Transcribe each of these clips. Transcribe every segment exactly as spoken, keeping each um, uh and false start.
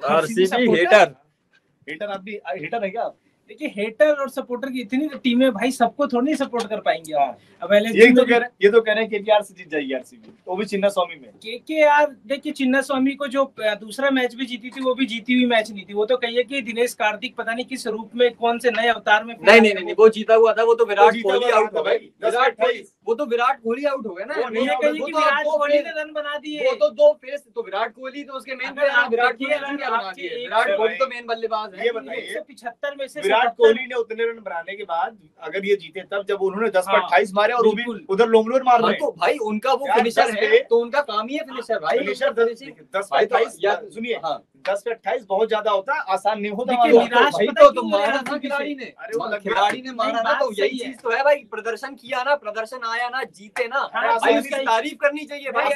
RCB hater hater आप भी hater है क्या आप? देखिए हेटर और सपोर्टर की इतनी टीमें भाई सबको थोड़ी नहीं सपोर्ट कर पाएंगे। हाँ। अब ये तो कह रहे ये तो कह रहे हैं केकेआर से जीत जाएगी आरसीबी, वो भी चिन्ना स्वामी में। केकेआर देखिए चिन्ना स्वामी को जो दूसरा मैच भी जीती थी वो भी जीती हुई मैच नहीं थी। वो तो कहिए कि दिनेश कार्तिक पता नहीं किस रूप में कौन से नए अवतार में नहीं नहीं नहीं वो जीता हुआ था। वो तो विराट कोहली आउट हो गए। विराट कोहली वो तो विराट कोहली आउट हो गए ना। ये कहिए कि विराट कोहली ने रन बना दिए। वो तो दो फेस तो विराट कोहली तो उसके main player Virat Kohli run क्या बना दिए। विराट कोहली तो मेन बल्लेबाज है। ये बताइए एक सौ पचहत्तर में से विराट कोहली ने उतने रन बनाने के बाद अगर ये जीते तब जब उन्होंने दस पर अट्ठाईस मारे और वो भी उधर लोमलोर मार रहे हैं तो भाई उनका वो फिनिशर है तो उनका काम ही है फिनिशर भाई। फिनिशर दस पर अट्ठाईस सुनिए दस पे अट्ठाईस बहुत ज्यादा होता है, आसान नहीं होता। भाई तो तुम मारा था खिलाड़ी ने, अरे खिलाड़ी ने मारा ना तो यही चीज तो है भाई। प्रदर्शन किया ना, प्रदर्शन आया ना, जीते ना भाई उसकी तारीफ करनी चाहिए भाई।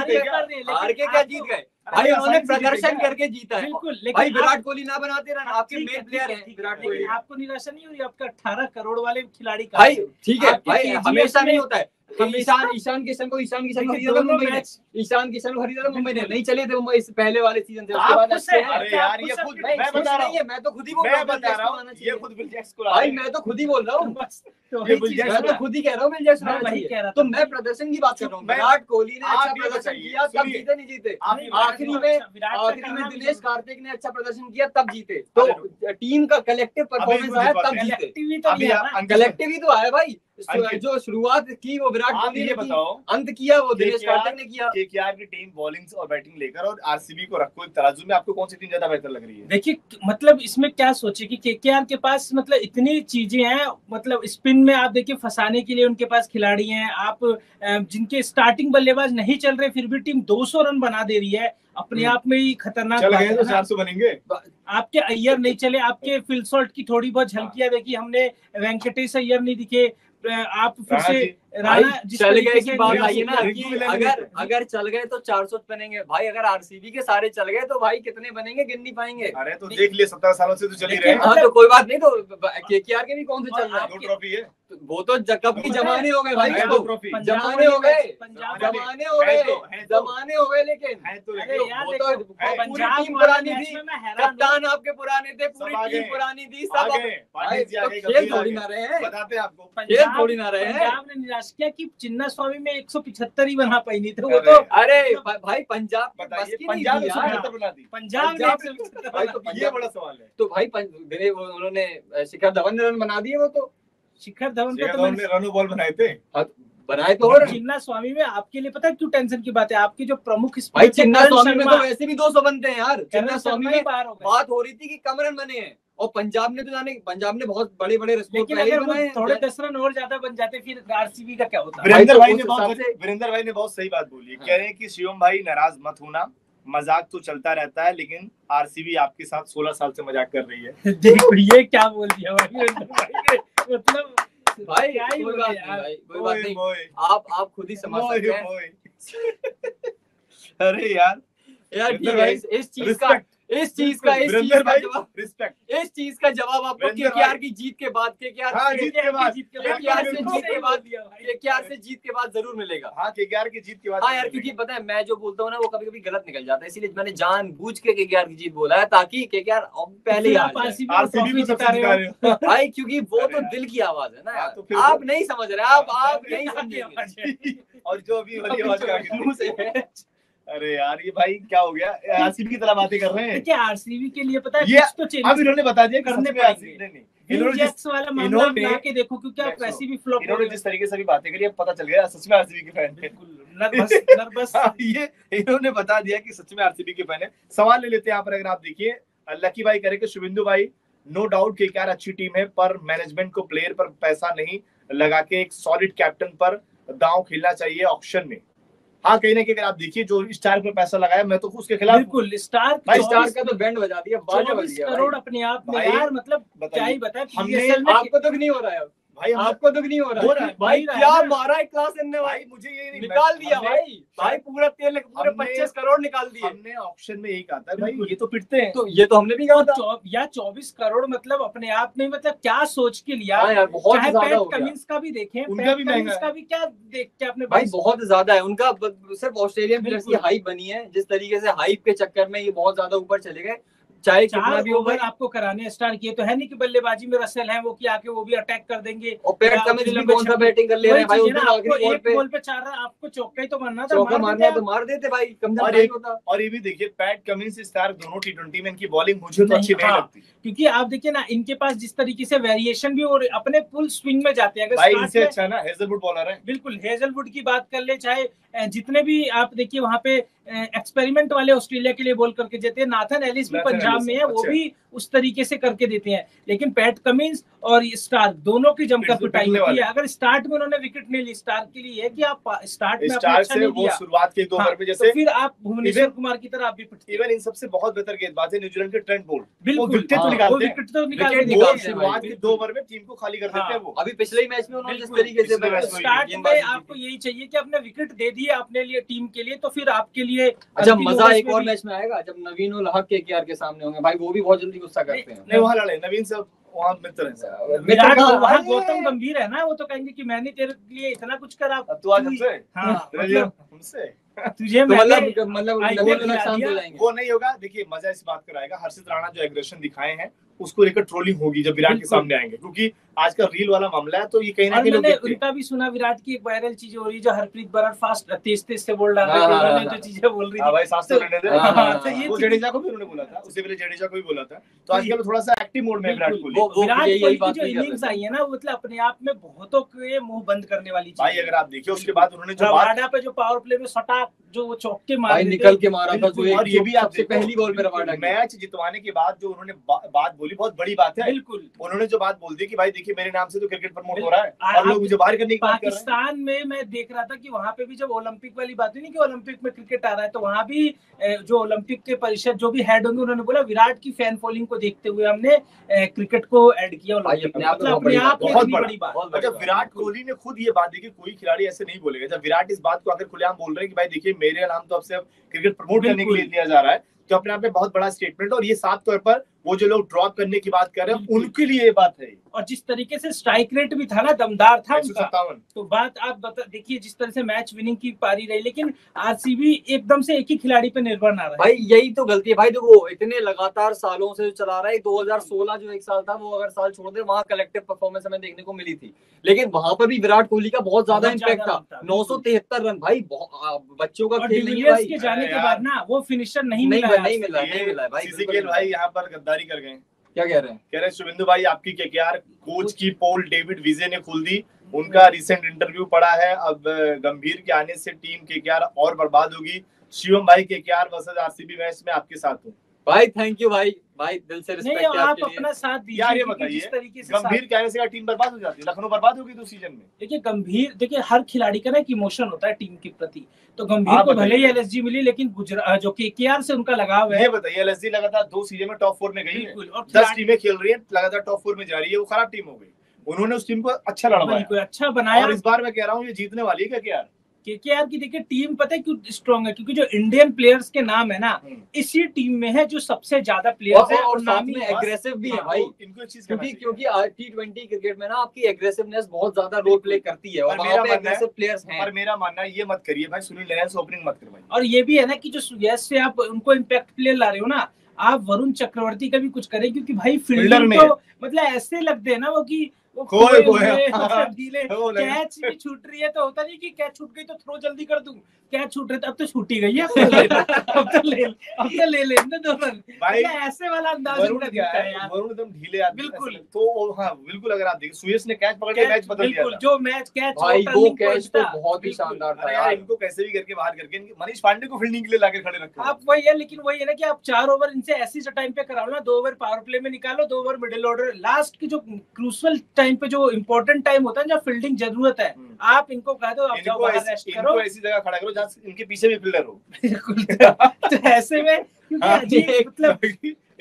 हार के क्या जीत गए भाई, उन्होंने प्रदर्शन करके जीता है भाई। विराट कोहली ना बनाते रन, आपके मेन प्लेयर है विराट कोहली। आपको निराशा नहीं हो रही आपका अठारह करोड़ वाले खिलाड़ी का? भाई ठीक है भाई, हमेशा नहीं होता है। ईशान ईशान किशन को ईशान किशन को खरीदा था मुंबई ने। ईशान किशन को खरीदा था मुंबई ने, नहीं चले थे मुंबई इस पहले वाले सीजन से। उसके बाद अच्छे हैं। अरे यार ये खुद मैं बता रहा हूं, मैं तो खुद ही बोल रहा हूं, मैं बता रहा हूं ये खुद बिल जैक्स को भाई, मैं तो खुद ही बोल रहा हूं, मैं तो खुद ही कह रहा हूं बिल जैक्स वही कह रहा। तो मैं प्रदर्शन की बात कर रहा हूं। विराट कोहली ने अच्छा प्रदर्शन किया तब जीते, नहीं जीते आखिरी में। आखिरी में दिनेश कार्तिक ने अच्छा प्रदर्शन किया तब जीते। तो टीम का कलेक्टिव परफॉर्मेंस आया तब जीते। कलेक्टिव ही तो आया भाई। जो शुरुआत की वो विराट कोहली ने बताओ, अंत किया वो दिनेश कार्तिक ने किया। केकेआर की टीम बॉलिंग और बैटिंग लेकर और आरसीबी को रखो एक तराजू में, आपको कौन सी टीम ज्यादा बेहतर लग रही है? देखिए मतलब इसमें क्या सोचे कि केकेआर के पास मतलब इतनी चीजें हैं, मतलब स्पिन में आप देखिए फंसाने के लिए उनके पास खिलाड़ी हैं। आप जिनके स्टार्टिंग बल्लेबाज नहीं चल रहे फिर भी टीम दो सौ रन बना दे रही है, अपने आप में ही खतरनाक। चल गए तो चार सौ बनेंगे। आपके अय्यर नहीं चले, आपके फिल सॉल्ट की थोड़ी बहुत झलकियां देखी हमने, वेंकटेश अय्यर नहीं दिखे। आप फिर से राणा चल गए की बात आई है ना कि अगर अगर चल गए तो चार सौ बनेंगे भाई। अगर आरसीबी के सारे चल गए तो भाई कितने बनेंगे गिन नहीं पाएंगे। अरे तो देख लिए सत्रह सालों से तो चल ही रहे हैं। हाँ तो कोई बात नहीं, तो केकेआर के भी कौन से चल रहा है? दो ट्रॉफी है वो तो कब की जमाने हो गए भाई, जमाने हो गए जमाने हो गए जमाने हो गए लेकिन वो तो पूरी टीम पुरानी थी, कप्तान आपके पुराने थे, पूरी टीम पुरानी थी सब। खेल थोड़ी ना रहे हैं, बताते आपको खेल थोड़ी ना रहे हैं। पंजाब ने निराश किया कि चिन्ना स्वामी में एक सौ पिछहत्तर ही बना पाई नहीं थे वो तो। अरे भाई पंजाब पंजाब पंजाब ने ये बड़ा सवाल है। तो भाई उन्होंने शिखर धवन ने रन बना दिए। वो तो शिखर धवन का तो ने रनो बॉल बनाए थे, बनाए तो। और चिन्ना स्वामी में आपके लिए पता है क्यों टेंशन की बात है? आपकी जो प्रमुख भाई चिन्ना स्वामी में तो वैसे भी दो सौ बनते हैं यार। चिन्ना स्वामी में बात हो रही थी कि कम रन बने हैं और पंजाब ने तो जाने पंजाब ने बहुत बड़े बड़े थोड़े दस रन और ज्यादा बन जाते फिर आरसीबी का क्या होता? वीरेंद्र भाई ने बहुत वीरेंद्र भाई ने बहुत सही बात बोली। कह रहे हैं कि शिवम भाई नाराज मत होना, मजाक तो चलता रहता है, लेकिन आरसीबी आपके साथ सोलह साल से मजाक कर रही है। देखो ये क्या बोल दिया भाई, मतलब भाई कोई बात नहीं भाई, कोई बात नहीं, आप आप खुद ही समझ सकते हैं। अरे यार यार ठीक है, इस चीज का इस चीज का इस चीज का जवाब रिस्पेक्ट इस चीज का जवाब आपको केकेआर की जीत के बाद केकेआर हाँ, जीत के बाद केकेआर से जीत के बाद केकेआर से जीत के बाद जरूर मिलेगा। हाँ केकेआर की जीत के बाद। हाँ यार क्योंकि पता है मैं जो बोलता हूँ ना वो कभी कभी गलत निकल जाता है, इसीलिए मैंने जानबूझ के केकेआर की जीत बोला है ताकि केकेआर पहले आरसीबी जिता रहे हो भाई, क्योंकि वो तो दिल की आवाज है ना। आप नहीं समझ रहे, आप आप नहीं समझेंगे। और जो अभी वाली आवाज का अरे यार ये भाई क्या हो गया, आरसीबी की तरह बातें कर रहे हैं। देखिए आरसीबी के लिए पता है ये तो अब इन्होंने बता दिया करने पड़ेंगे। इन्होंने जिस वाला मामला बना के देखो क्योंकि आप वैसे भी फ्लॉप, इन्होंने जिस तरीके से भी बातें करी अब पता चल गया सच में आरसीबी के फैन है। नर्वस नर्वस ये इन्होंने बता दिया कि सच में आरसीबी के फैन है। सवाल ले लेते हैं यहाँ पर, अगर आप देखिए लकी भाई कह रहे कि शुभेंदु भाई नो डाउट कि क्या अच्छी टीम है पर मैनेजमेंट को प्लेयर पर पैसा नहीं लगा के एक सॉलिड कैप्टन पर दांव खेलना चाहिए ऑक्शन में। हाँ कहीं ना कहीं अगर आप देखिए जो स्टार पर पैसा लगाया मैं तो उसके खिलाफ। बिल्कुल स्टार भाई स्टार का तो बैंड बजा दिया, चौबीस करोड़ अपने आप में यार, मतलब क्या ही बताएं। हमने आपको तो नहीं हो रहा है भाई आपको दुख नहीं हो रहा है भाई? क्या मारा है क्लास इनने भाई, मुझे ये निकाल दिया भाई भाई पूरा तेल पूरे पच्चीस करोड़ निकाल दिए। हमने ऑप्शन में यही कहा था भाई ये तो पिटते हैं, तो ये तो हमने भी कहा था या चौबीस करोड़ मतलब अपने आप में मतलब क्या सोच के लिया। हाँ यार बहुत चाहे ज्यादा पैट कमिंस का भी देखें, उनका भी महंगा का भी क्या देख के आपने भाई बहुत ज्यादा है उनका। सिर्फ ऑस्ट्रेलियन प्लेयर्स की हाइप बनी है, जिस तरीके से हाइप के चक्कर में ये बहुत ज्यादा ऊपर चले गए। चाहे कितना भी ओवर आपको कराने स्टार्ट किए तो है नहीं कि बल्लेबाजी में रसल है वो कि आके वो भी अटैक कर देंगे। और पैट कमिंस भी कौन सा बैटिंग कर ले रहे हैं भाई, उस दिन आखिरी बॉल पे बॉल पे चार रन आपको चौका ही तो मारना था, चौका मारना तो मार देते भाई, कम से कम होता। और ये भी देखिए पैट कमिंस स्टार्क दोनों टी ट्वेंटी में इनकी बॉलिंग मुझे तो अच्छी नहीं लगती, क्योंकि आप देखिए ना इनके पास जिस तरीके से वेरिएशन भी और अपने फुल स्विंग में जाते हैं। अगर भाई इनसे अच्छा ना हेजलवुड बॉलर है। बिल्कुल हेजलवुड की बात कर ले, चाहे जितने भी आप देखिए वहां पे एक्सपेरिमेंट वाले ऑस्ट्रेलिया के लिए बॉल करके देते हैं, नाथन एलिस भी पंजाब में है वो भी उस तरीके से करके देते हैं। लेकिन पैट कमिंस और स्टार्क दोनों की जमकर पिटाई होती है। अगर स्टार्ट में उन्होंने विकेट नहीं ली, स्टार्क के लिए है कि आप स्टार्ट में स्टार्ट से वो शुरुआत के दो ओवर में जैसे तो फिर आप भुवनेश्वर कुमार की तरह आप भी पिटते। इवन इन सबसे बहुत बेहतर गेंदबाज है न्यूजीलैंड के ट्रेंट बोल्ट, बिल्कुल विकेट तो निकालते हैं, विकेट तो निकालते शुरुआत के दो ओवर में टीम को खाली कर देते हैं वो। अभी पिछले ही मैच में उन्होंने जिस तरीके से स्टार्ट में आपको यही चाहिए कि अपने विकेट दे दिए अपने लिए टीम के लिए, तो फिर आपके लिए अच्छा मजा एक और मैच में आएगा जब नवीन उल हक केकेआर के सामने होंगे भाई, वो भी बहुत जल्दी गुस्सा करते हैं। नहीं वहां लड़े नवीन से वहाँ मित्र हैं, विराट वहाँ गौतम गंभीर है ना, वो तो कहेंगे कि मैंने तेरे लिए इतना कुछ करा, तू आज हमसे हमसे तुझे मतलब मतलब नुकसान हो जाएंगे। वो नहीं होगा। देखिए मजा इस बात का रहेगा, हर्षित राणा जो एग्रेशन दिखाए हैं उसको लेकर ट्रोलिंग होगी जब विराट के सामने आएंगे, क्योंकि आज का रील वाला मामला है तो ये कहीं ना कहीं मैंने उनका भी सुना। विराट की एक वायरल चीज हो रही है जो हरप्रीत बराड़ फास्ट तेज तेज से बोल रहा है, जो चीजें बोल रही थी भाई सात सौ रहने दे। वो जडेजा को भी उन्होंने बोला था, उससे पहले जडेजा को भी बोला था। तो आजकल थोड़ा सा एक्टिव मोड में विराट कोहली। विराट कोहली की जो इनिंग्स आई है ना मतलब अपने आप में बहुतों के मुंह बंद करने वाली चीज भाई। अगर आप देखिए उसके बाद उन्होंने जो रबाडा पे जो पावर प्ले में सटा जो वो चौके मार निकल के मारा था, और ये भी आपसे पहली बॉल पे रबाडा मैच जितवाने के बाद जो उन्होंने बात बोली बहुत बड़ी बात है। बिल्कुल उन्होंने जो बात बोल दी कि भाई देखिए मेरे नाम से तो क्रिकेट प्रमोट हो रहा है और लोग मुझे बाहर करने की बात कर रहे हैं। पाकिस्तान में मैं देख रहा था कि वहां पे भी जब ओलंपिक वाली बात हुई नहीं कि ओलंपिक में क्रिकेट आ रहा है, तो वहां भी जो ओलंपिक के परिषद जो भी हेड होंगे उन्होंने बोला विराट की फैन फॉलोइंग को देखते हुए हमने क्रिकेट को ऐड किया। अपने आप बहुत बड़ी बात। जब विराट कोहली ने खुद ये बात देखी, कोई खिलाड़ी ऐसे नहीं बोलेगा। जब विराट इस बात को आकर खुलेआम बोल रहे हैं कि भाई देखिए मेरे नाम तो अब से क्रिकेट प्रमोट करने के लिए दिया जा रहा है, तो अपने आप में बहुत बड़ा स्टेटमेंट। और ये साफ तौर पर वो जो लोग ड्रॉप करने की बात कर रहे हैं उनके लिए ये बात है। और जिस तरीके से स्ट्राइक रेट भी था ना दमदार था उनका, तो बात आप बता देखिए जिस तरह से मैच विनिंग की पारी रही, लेकिन आरसीबी एकदम से एक ही खिलाड़ी पे निर्भर ना रहा। भाई यही तो गलती है भाई, तो वो इतने लगातार सालों से चला रहा है। दो हज़ार सोलह जो एक साल था वो अगर साल छोड़ दे वहाँ कलेक्टिव परफॉर्मेंस हमें देखने को मिली थी, लेकिन वहां पर भी विराट कोहली का बहुत ज्यादा इम्पैक्ट था। नौ सौ तिहत्तर रन भाई बच्चों का खेल नहीं है भाई। के जाने के बाद ना वो फिनिशर नहीं मिला नहीं मिला नहीं मिला भाई। भाई यहाँ पर गद्दारी कर गए। क्या कह रहे हैं? कह रहे हैं शुभेंदु भाई आपकी केकेआर कोच की पोल डेविड विजय ने खोल दी, उनका रिसेंट इंटरव्यू पड़ा है। अब गंभीर के आने से टीम केकेआर और बर्बाद होगी। शिवम भाई केकेआर वर्सेस आरसीबी मैच में आपके साथ हूँ। भाई थैंक यू भाई, भाई दिल से रिस्पेक्ट है आपके आप लिए। अपना साथ दीजिए यार, ये बताइए गंभीर कहने से टीम बर्बाद हो जाती है, लखनऊ बर्बाद होगी दो सीजन में। देखिए गंभीर देखिए हर खिलाड़ी का ना एक इमोशन होता है टीम के प्रति, तो गंभीर को भले ही एलएसजी मिली लेकिन गुजरात जो केकेआर से उनका लगाव है। ये बताइए एलएसजी लगातार दो सीजन में टॉप फोर में गई है, दस टीमें खेल रही है लगातार टॉप फोर में जा रही है, वो खराब टीम हो गई। उन्होंने उस टीम को अच्छा लड़वाया, अच्छा बनाया, और इस बार मैं कह रहा हूँ ये जीतने वाली है केकेआर। केकेआर की देखिए टीम पता है क्यों स्ट्रॉन्ग है, क्योंकि जो इंडियन प्लेयर्स के नाम है ना इसी टीम में है जो सबसे ज्यादा प्लेयर्स है और नाम में एग्रेसिव भी है भाई। इनको चीज क्योंकि क्योंकि टी ट्वेंटी क्रिकेट में ना आपकी एग्रेसिवनेस बहुत ज्यादा रोल प्ले करती है और वहां पे एग्रेसिव प्लेयर्स हैं। पर मेरा मानना है ये मत करिए भाई, सुनील नारायण से ओपनिंग मत करवाइए। और ये भी है ना कि जो सुयश से आप उनको इम्पैक्ट प्लेयर ला रहे हो ना, आप वरुण चक्रवर्ती का भी कुछ करें, क्योंकि भाई फील्डर में तो मतलब ऐसे लगते हैं ना वो की कोई कोई कैच भी छूट रही है तो होता नहीं कि कैच छूट गई तो थ्रो जल्दी कर दूं, कैच छूट रही है अब तो छूटी गई है अब तो ले अब तो ले ले दो रन भाई, ऐसे वाला अंदाज वरुण क्या है यार, वरुण एकदम ढीले आदमी बिल्कुल। तो हां बिल्कुल, अगर आप देखिए सुयश ने कैच पकड़ के मैच बदल दिया था। जो मैच कैच भाई वो कैच तो बहुत ही शानदार था यार, इनको कैसे भी करके बाहर करके मनीष पांडे को फील्डिंग के लिए लाके खड़े रखो आप। वही है, लेकिन वही है ना कि आप चार ओवर इनसे ऐसी टाइम पे कराओ ना, दो ओवर पावर प्ले में निकालो, दो ओवर मिडिल ऑर्डर, लास्ट की जो क्रूशियल टाइम पे जो इंपॉर्टेंट टाइम होता है जब फील्डिंग जरूरत है, आप इनको कह दो आप जाओ बाहर रेस्ट करो, इनको ऐसी जगह खड़ा करो जहां इनके पीछे भी फील्डर हो। बिल्कुल। तो ऐसे में क्योंकि मतलब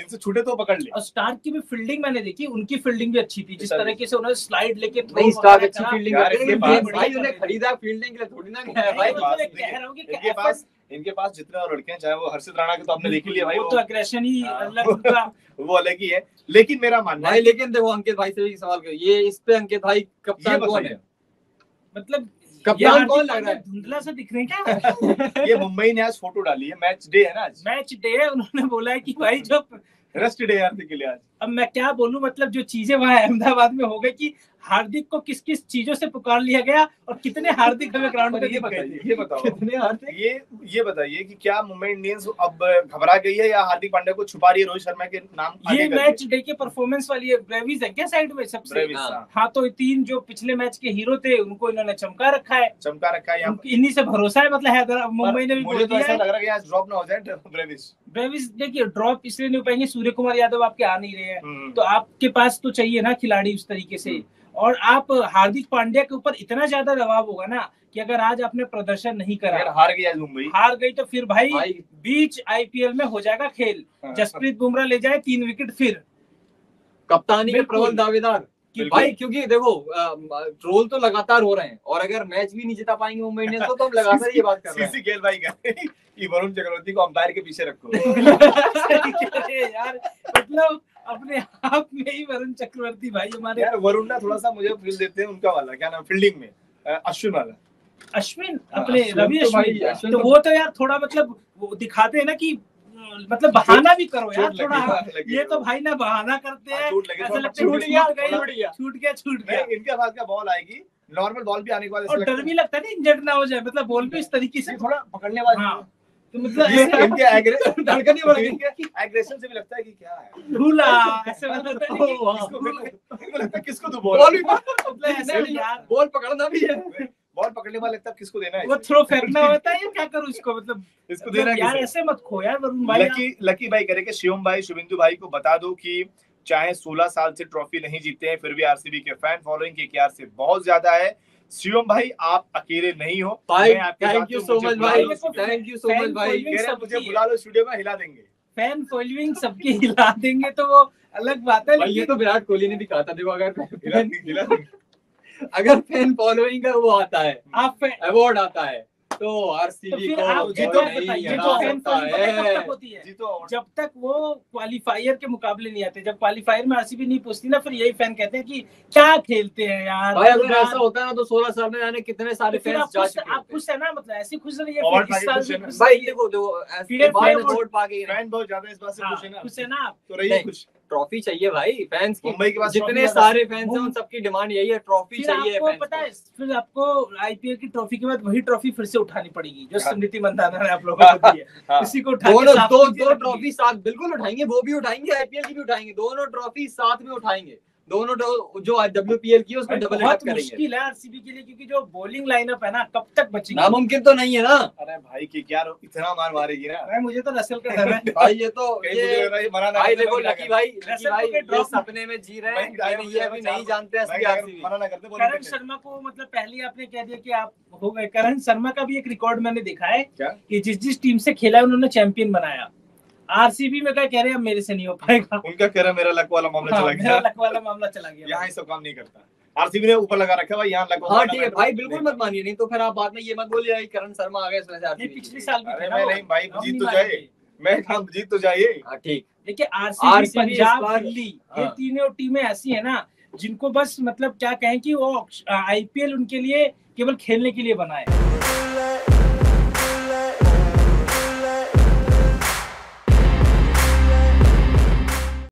से छूटे तो पकड़ ले। और स्टार्क की भी फील्डिंग मैंने देखी, उनकी फील्डिंग भी अच्छी थी, जिस तरीके से उन्होंने स्लाइड लेके नहीं स्टार्क अच्छी फील्डिंग यार, करते इनके हैं पास- भाई, उन्हें खरीदा फील्डिंग के लिए थोड़ी ना गया है भाई। मतलब मैं कह रहा हूं कि इनके पास इनके पास जितने और लड़के हैं, चाहे वो हर्षित राणा के तो आपने देख ही लिया भाई, वो तो एग्रेशन ही हाँ। अलग उनका। वो अलग ही है। लेकिन मेरा मानना भाई है लेकिन देखो अंकित भाई से भी सवाल करो, ये इस पे अंकित भाई ये कप्तान कौन बताइए। है? मतलब कप्तान कौन लग रहा है? धुंधला सा दिख रहे हैं क्या? ये मुंबई ने आज फोटो डाली है, मैच डे है ना आज, मैच डे है, उन्होंने बोला है कि भाई जो रेस्ट डे यार के लिए आज। अब मैं क्या बोलूं, मतलब जो चीजें वहां अहमदाबाद में हो गई कि हार्दिक को किस किस चीजों से पुकार लिया गया और कितने हार्दिक हमें ग्राउंड पर पे ये दिख गए बताइए, थे। ये बताओ कितने हारते? ये ये बताइए कि क्या मुंबई इंडियंस अब घबरा गई है या हार्दिक पांड्या को छुपा रही है रोहित शर्मा के नाम ये आगे करके? मैच डे के परफॉर्मेंस वाली है, ब्रेविस है क्या साइड में सबसे? ब्रेविस, हाँ। हाँ, हाँ, तो तीन जो पिछले मैच के हीरो थे उनको इन्होंने चमका रखा है, चमका रखा है यहाँ उनकी- इन्हीं से भरोसा है, मतलब हैदराबाद मुंबई ने भी मुझे बोल तो दिया ऐसा है। लग रहा है कि आज ड्रॉप ना हो जाए ब्रेविस। ब्रेविस देखिए ड्रॉप इसलिए नहीं हो पाएंगे, सूर्य कुमार यादव आपके आ नहीं रहे हैं, हम्म। तो आपके पास तो चाहिए ना खिलाड़ी उस तरीके से। और आप हार्दिक पांड्या के ऊपर इतना ज्यादा दबाव होगा ना कि अगर आज आपने प्रदर्शन नहीं अगर करा, हार गई आज मुंबई, हार गई तो फिर भाई, भाई बीच आईपीएल में हो जाएगा खेल। हाँ। जसप्रीत बुमराह ले जाए तीन विकेट फिर कप्तानी के बिल्कुल। प्रबल दावेदार कि बिल्कुल। भाई, क्योंकि देखो ट्रोल तो लगातार हो रहे हैं और अगर मैच भी नहीं जिता पाएंगे मुंबई इंडियंस को तो हम लगातार ये बात कर रहे हैं। सीसी गेल भाई कह रहे हैं कि वरुण चक्रवर्ती को अंपायर के पीछे रखो। अरे यार, मतलब अपने आप में ही वरुण चक्रवर्ती भाई हमारे। यार वरुण ना थोड़ा सा मुझे फील देते हैं उनका वाला, क्या नाम, फील्डिंग में अ, अश्विन वाला। अश्विन, हाँ, अपने अश्विन रवि तो भाई, अश्विन, अश्विन तो तो- वो तो यार थोड़ा मतलब वो दिखाते हैं ना कि मतलब बहाना भी करो यार चोट थोड़ा। लगी, चोट लगी। ये तो भाई ना बहाना करते हाँ, हैं, चोट लगी, ऐसा थोड़ा लगता है छूट कि गया, छूट गई, छूट गया। छूट गया छूट गया। नहीं, इनके पास क्या बॉल आएगी, नॉर्मल बॉल भी आने के बाद ऐसा और लगता डर भी लगता है ना इंजर्ड ना हो जाए, मतलब बॉल भी इस तरीके से है थोड़ा पकड़ने वाला। हाँ, तो मतलब ये ऐसा इनके एग्रेशन धड़कन ही बढ़ गई। इनके एग्रेशन से भी लगता है कि क्या है, भूला ऐसे मतलब होता है कि ओह, किसको इनको लगता है किसको तू बॉल बॉल भी मतलब ऐसे नहीं, यार बॉल पकड़ना भी है। बॉल पकड़ने वाला लगता है किसको देना है वो इसे? थ्रो फेंकना होता है या क्या करूं इसको, मतलब इसको देना मतलब यार किसे? ऐसे मत खो यार वरुण भाई। लकी लकी भाई करे कि शिवम भाई शुभिंदु भाई को बता दो कि चाहे सोलह साल से ट्रॉफी नहीं जीते हैं फिर भी आरसीबी के फैन फॉलोइंग केकेआर से बहुत ज्यादा है। शिवम भाई आप अकेले नहीं हो, भाई मैं आपके थैंक साथ यू हूं, सो मुझे मच बुला भाई, लो स्टूडियो में। थैंक यू सो मच भाई। कह रहे हैं मुझे बुला लो स्टूडियो में, हिला देंगे। फैन फॉलोइंग सबकी हिला देंगे तो वो अलग बात है, भाई ये लेकिन तो विराट कोहली ने भी कहा था, देखो अगर हिला देंगे, हिला देंगे। अगर फैन फॉलोइंग का वो आता है, आप फैन अवार्ड आता है, तो तो आरसीबी फिर को आप वो जीतो, नहीं बताइए, हरा जो फैन सकता फॉलोइंग पता है कब है। तक होती है, जीतो और जब तक वो क्वालिफायर के मुकाबले नहीं आते। जब क्वालिफायर में आरसीबी नहीं पूछती ना, फिर यही फैन कहते हैं कि क्या खेलते हैं यार। भाई अगर यार, ऐसा होता है ना तो सोलह साल में जाने कितने सारे तो फिर फैंस आप जा खुश चुके आप होते। खुश है ना, मतलब ऐसे खुश रहिए, और फिर इस भाई साल खुश भी है ना? खुश भाई रहिए। देखो देखो फिर ऐसे बार फैन वोट पा के फैन बहुत ज्यादा इस बात से हाँ, खुश है ना, खुश है ना आप। तो रहिए नहीं, खुश। ट्रॉफी चाहिए भाई फैंस की। मुंबई के पास जितने ट्रॉफी सारे फैंस हैं मुंबई- उन सबकी डिमांड यही है, ट्रॉफी फिर चाहिए आपको फैंस पता को। है, फिर आपको आईपीएल की ट्रॉफी के बाद वही ट्रॉफी फिर से उठानी पड़ेगी जो हाँ। स्मृति मंदाना ने आप लोगों को दी है, हाँ। उसी को उठा के दोनों साफ दो कीजिए, दो रखिए। ट्रॉफी साथ बिल्कुल उठाएंगे, वो भी उठाएंगे, आईपीएल की भी उठाएंगे, दोनों ट्रॉफी साथ में उठाएंगे। दोनों ट्रो- जो आज डब्ल्यूपीएल की है उसको भाई, डबल बहुत हेड करेंगे। मुश्किल है आरसीबी के लिए, क्योंकि जो बॉलिंग लाइनअप है ना कब तक बचेगी। नामुमकिन तो नहीं है ना अरे भाई की क्या इतना मार मारेगी ना भाई मुझे तो रसल का डर है। भाई, ये तो कहीं मुझे ये लग रहा है ये मना ना भाई करते, देखो मैं क्या लकी भाई, वैसे लकी भाई तो के ये ड्रॉप- सपने में जी रहे हैं, भाई, ये ये अभी नहीं जानते मैं असली क्या आरसीबी। करूं, मना ना करते बोले करण शर्मा को मतलब पहले ही आपने कह दिया कि आप हो गए। करण शर्मा का भी एक रिकॉर्ड मैंने देखा है क्या? कि जिस जिस टीम से खेला है उन्होंने चैंपियन बनाया। आरसीबी में क्या कह रहे हैं, अब मेरे से नहीं हो पाएगा। उनका कह रहा मेरा लक वाला मामला हाँ, चला मेरा गया, लक वाला मामला चला गया। यहाँ ये सब काम नहीं करता। आरसीबी ने ऊपर लगा रखा है भाई, यहाँ लक हाँ ठीक है भाई, बिल्कुल मत मानिए, नहीं तो फिर आप बाद में ये मत बोलिए कि करण शर्मा आ गए इसमें से नहीं, आरसीबी। पिछले साल भी अरे थे ना मैं वो। नहीं भाई, हम जीत नहीं तो मानेंगे। जाए, मैं काम जीत तो जाइए। हाँ ठीक। देखिए आरसीबी, आरसीबी इस पंजाब, बार- दिल्ली, ये हाँ। तीनों टीमें ऐसी है ना जिनको बस मतलब क्या कहें कि वो आईपीएल उनके लिए केवल खेलने के लिए बना है।